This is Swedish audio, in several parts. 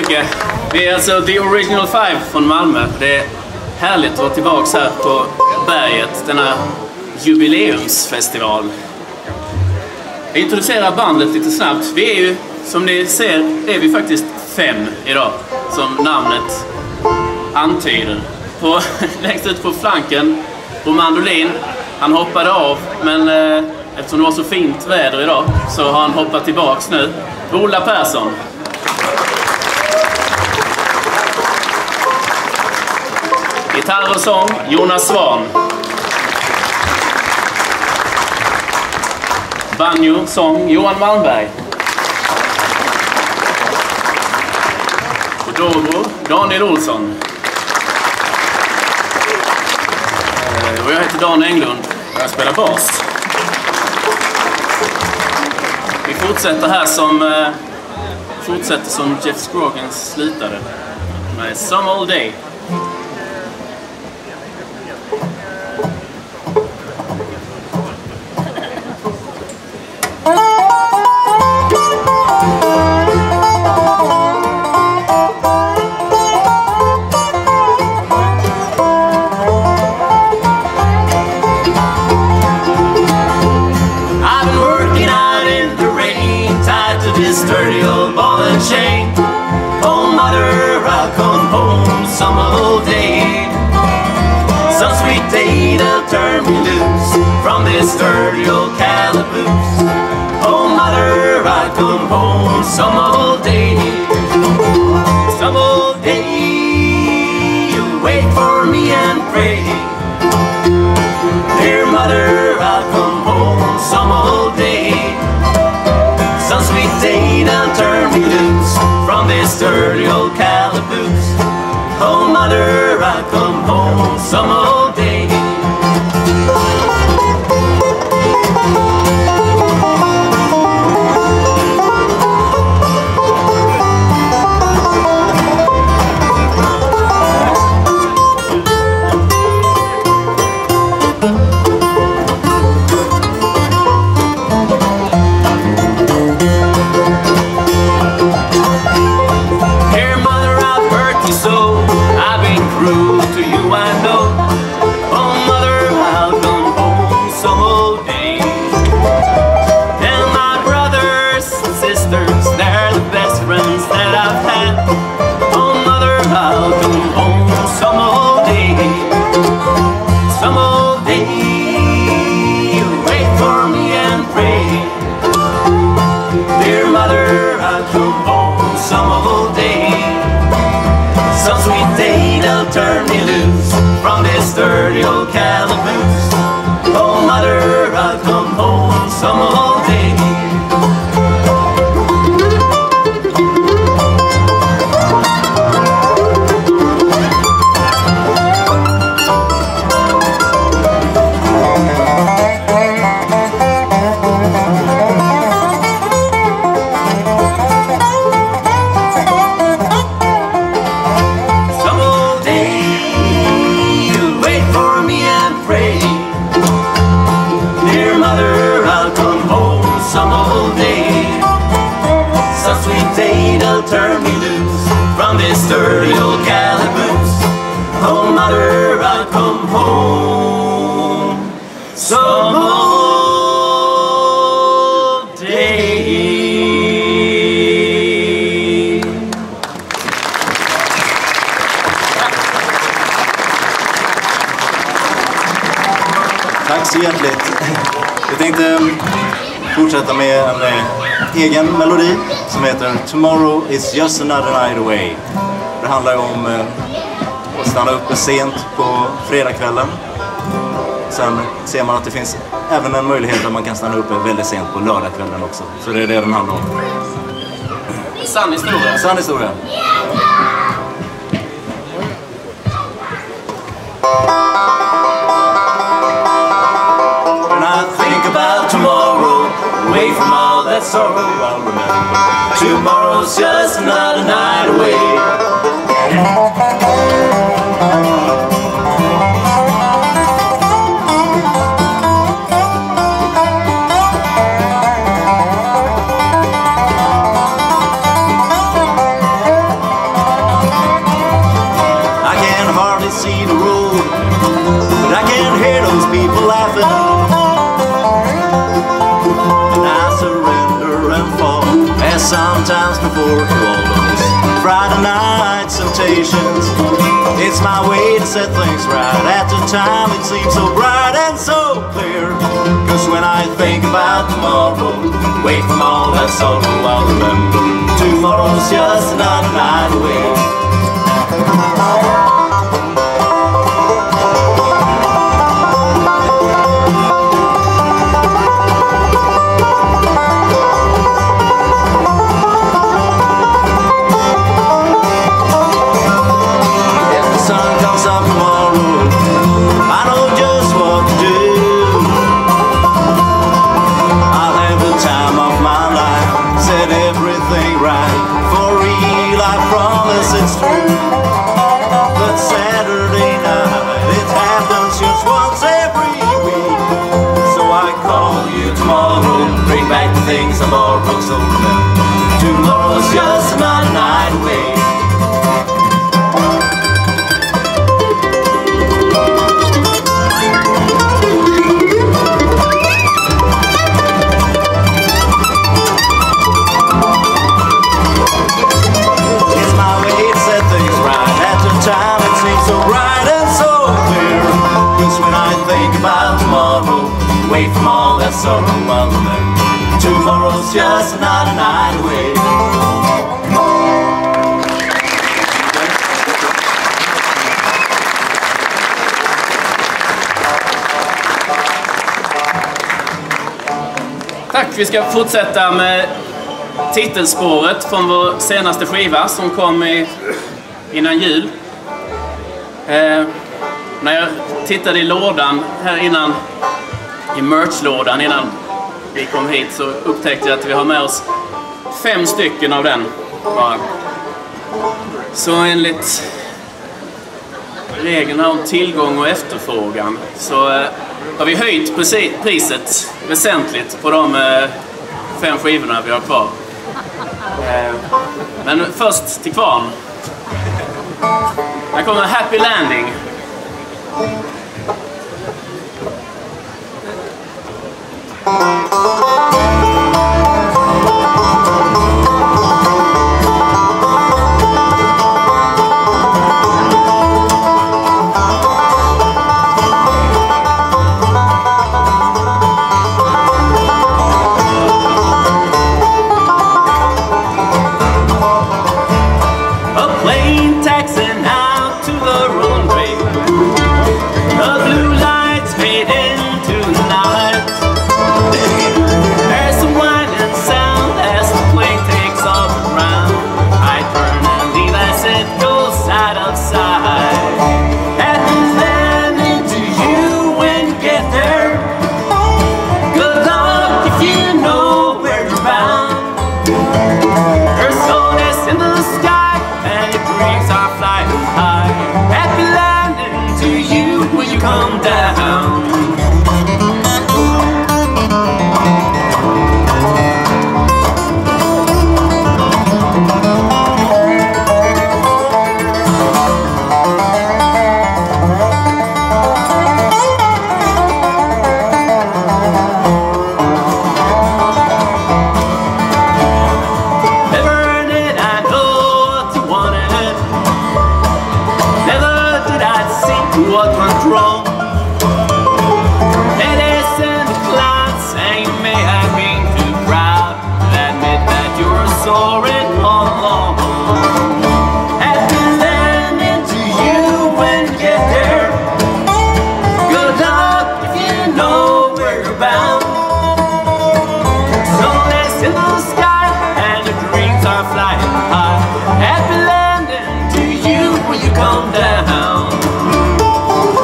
mycket. Vi är alltså The Original Five från Malmö. Det är härligt att vara tillbaka här på berget, denna jubileumsfestival. Jag introducerar bandet lite snabbt. Vi är ju, som ni ser, är vi faktiskt 5 idag, som namnet antyder. Längst ut på flanken, på mandolin. Han hoppade av, men eftersom det var så fint väder idag så har han hoppat tillbaks nu. Ola Persson. Gitarr och sång, Jonas Svan. Banjo, sång, Johan Malmberg. Och dobro, Daniel Olsson. Och jag heter Dan Englund och jag spelar bas. Vi fortsätter här som Jeff Scroggins slutade med Some Old Day. Sturdy old ball and chain. Oh mother, I'll come home some old day. Some sweet day they'll turn me loose from this sturdy old calaboose. Oh mother, I'll come home some old day. Some old day you wait for me and pray. Dear mother, I'll come home some old day. Some sweet day they'll turn me loose from this dirty old calaboose. Oh mother, I'll come home some old day. Turn me loose from this dirty old calaboose. Oh mother, I'll come home some old day. Turn me loose from this dirty old calaboose. Oh mother, I'll come home some old day. Tack så hjärtligt. Jag tänkte fortsätta med en egen melodi som heter Tomorrow is just another night away. Det handlar om att stanna uppe sent på fredagskvällen. Sen ser man att det finns även en möjlighet att man kan stanna uppe väldigt sent på lördagskvällen också. Så det är det den handlar om. Sann historia. Sann historia. When I think about tomorrow, away from all that sorrow, I'll remember tomorrow's just another night away. they see the road. But I can hear those people laughing, and I surrender and fall, as sometimes before to all those Friday night temptations. It's my way to set things right. At the time it seems so bright and so clear, 'cause when I think about tomorrow, away from all that sorrow, I'll remember tomorrow's just another night away. Things of all rose over them. Tomorrow's just another night away. It's my way to set things right. At the time it seems so bright and so clear, 'cause when I think about tomorrow, away from all that sorrow, I'll remember tomorrow's just another night away. Tack, vi ska fortsätta med titelspåret från vår senaste skiva som kom innan jul. När jag tittade i lådan här innan, i merchlådan innan vi kom hit, så upptäckte jag att vi har med oss 5 stycken av den bara. Så enligt reglerna om tillgång och efterfrågan så har vi höjt priset väsentligt på de 5 skivorna vi har kvar. Men först till kvarn. Här kommer Happy Landing. Happy landing to you when you come down.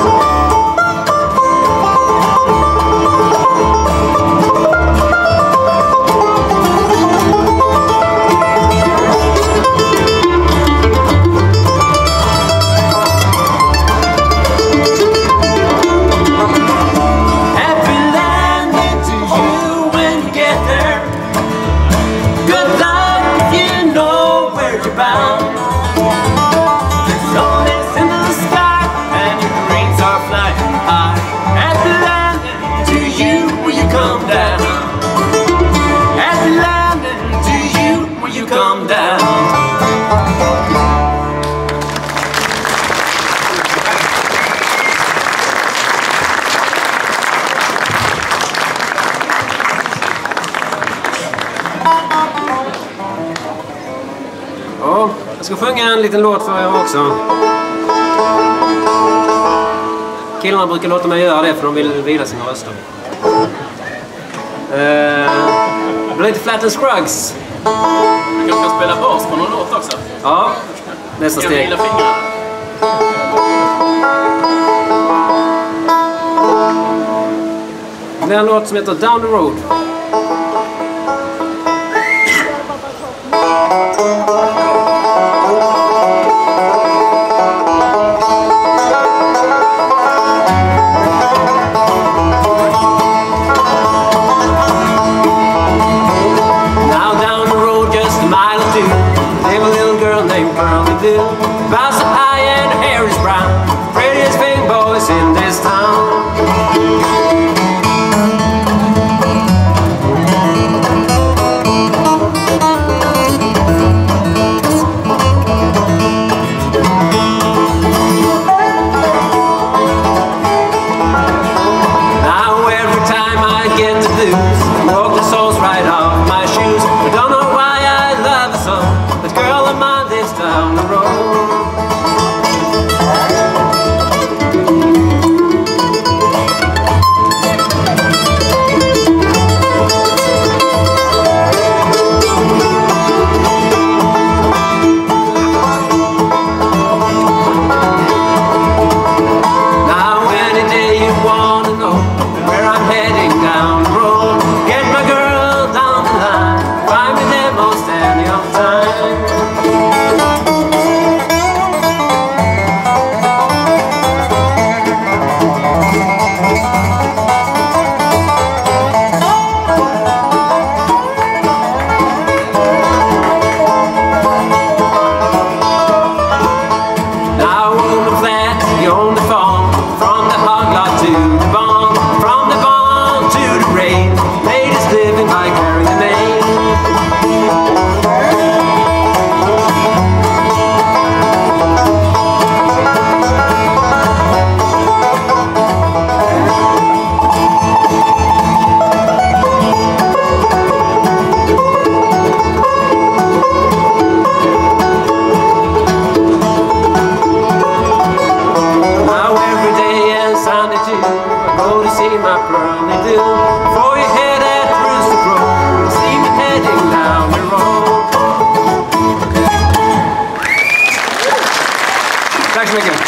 ska sjunga en liten låt för er också. Killarna brukar låta mig göra det för de vill vila sina röster. Det blir lite Flat and Scruggs. Du kanske kan spela bas på någon låt också? Ja, nästa steg. Gilla fingrarna. Det är en låt som heter Down the Road. Bows up high and her hair is brown. Prettiest big boys in this town. Now every time I get the blues, I walk the soles right off my shoes. I don't know why I love her so. That girl of mine lives down the road. Tack så mycket.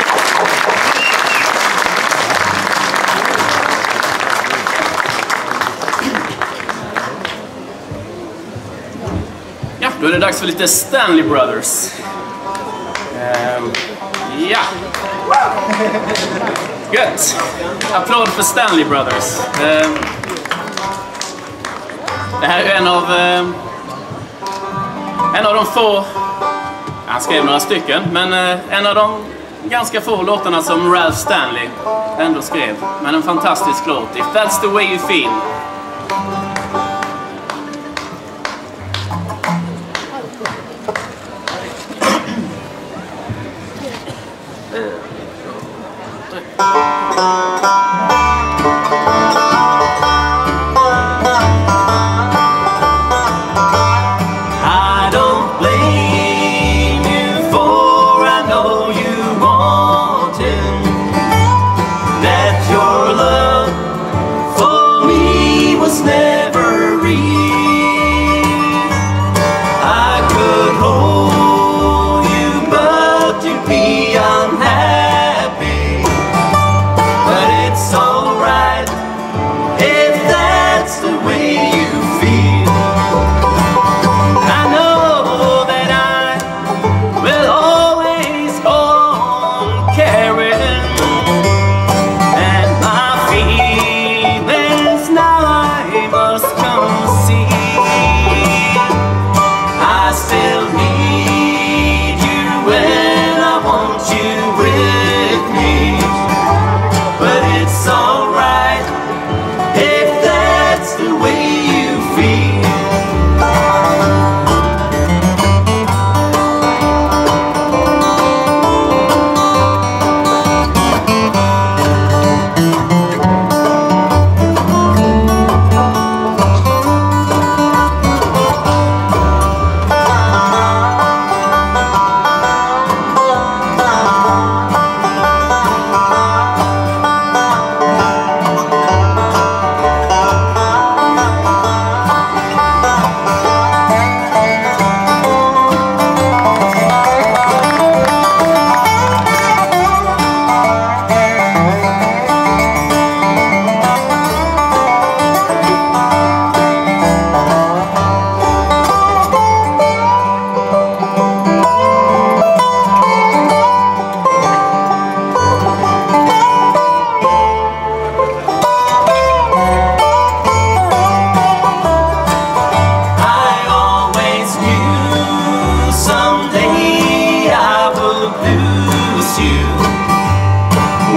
Ja, då är det dags för lite Stanley Brothers. Ja. Gött. Applåd för Stanley Brothers. Det här är en av de få, han skrev några stycken, men en av de ganska få låtarna som Ralph Stanley ändå skrev. Men en fantastisk låt, If That's the Way You Feel. But it's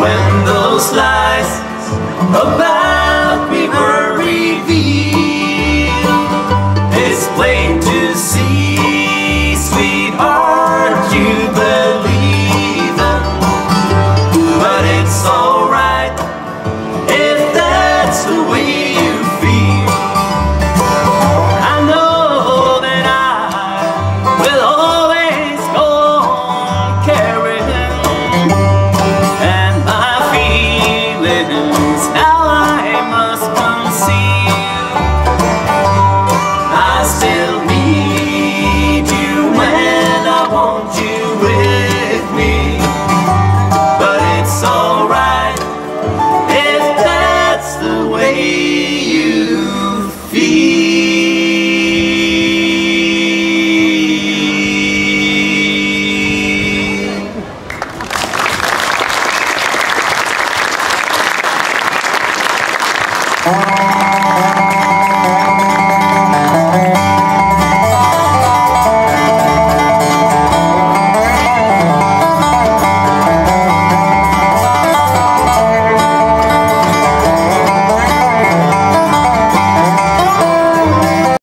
when those lies about me were revealed, it's plain to see, sweetheart, you believe them. But it's alright if that's the way you feel. I know that I will always go on carrying, and my feelings now I must conceal. I still need you when I want you with me, but it's alright if that's the way you feel.